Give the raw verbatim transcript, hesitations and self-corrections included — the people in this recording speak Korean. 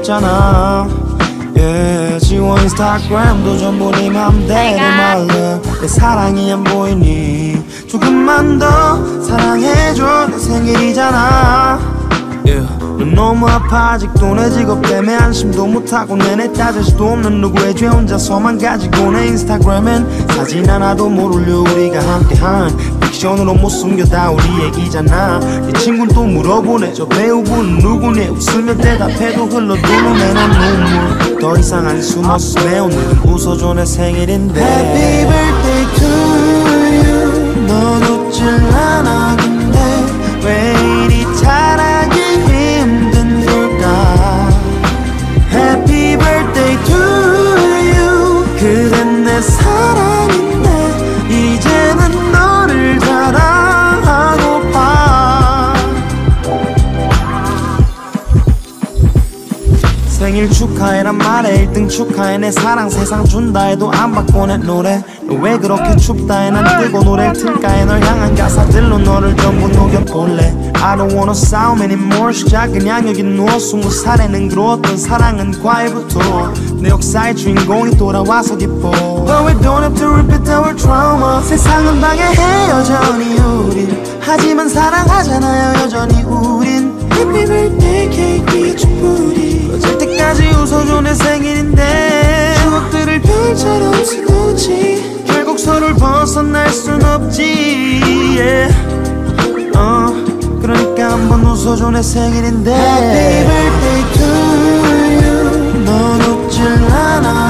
있잖아. yeah, 지워 인스타그램도 전부 네 맘대로 말래. 내 사랑이 안 보이니 조금만 더 사랑해줘. 내 생일이잖아. yeah. 넌 너무 아파 아직도 내 직업 때문에 안심도 못하고 내내 따질 수도 없는 누구의 죄 혼자서만 가지고 내 인스타그램엔 사진 하나도 못 올려. 우리가 함께한 픽션으로 못 숨겨 다 우리 얘기잖아. 네 친구는 또 물어보네 저 배우분은 누구네. 웃으며 대답해도 흘러도는 내는 눈물. 더 이상 안 숨었으면 오늘은 웃어줘 내 생일인데. Happy birthday to you. 넌 웃질 않아 근데 왜 이리 잘하기 힘든 걸까. Happy birthday to you. 그댄 내 사랑인데 이제는 너를 자랑하고파. 생일 축하해란 말에 일 등 축하해. 내 사랑 세상 준다 해도 안 받고 내 노래. 너 왜 그렇게 춥다 해. 난 뜨고 노래를 틀까 해. 널 향한 가사들로 너를 전부 녹여볼래. I don't wanna 싸움 anymore. 쉽자 그냥 여기 누워. 스무 살에는 그로웠던 사랑은 과일부터. 내 역사의 주인공이 돌아와서 기뻐. But we don't have to repeat our trauma. 세상은 방해해 여전히 우릴. 하지만 사랑하잖아요 여전히 우린. Happy birthday cake 위에 촛불이 꺼질 때까지 웃어줘 내 생일인데. 추억들을 별처럼 쓰고지 결국 서로를 벗어날 순 없지. yeah. 어, 그러니까 한번 웃어줘 내 생일인데. Happy birthday to you. 넌 웃질 않아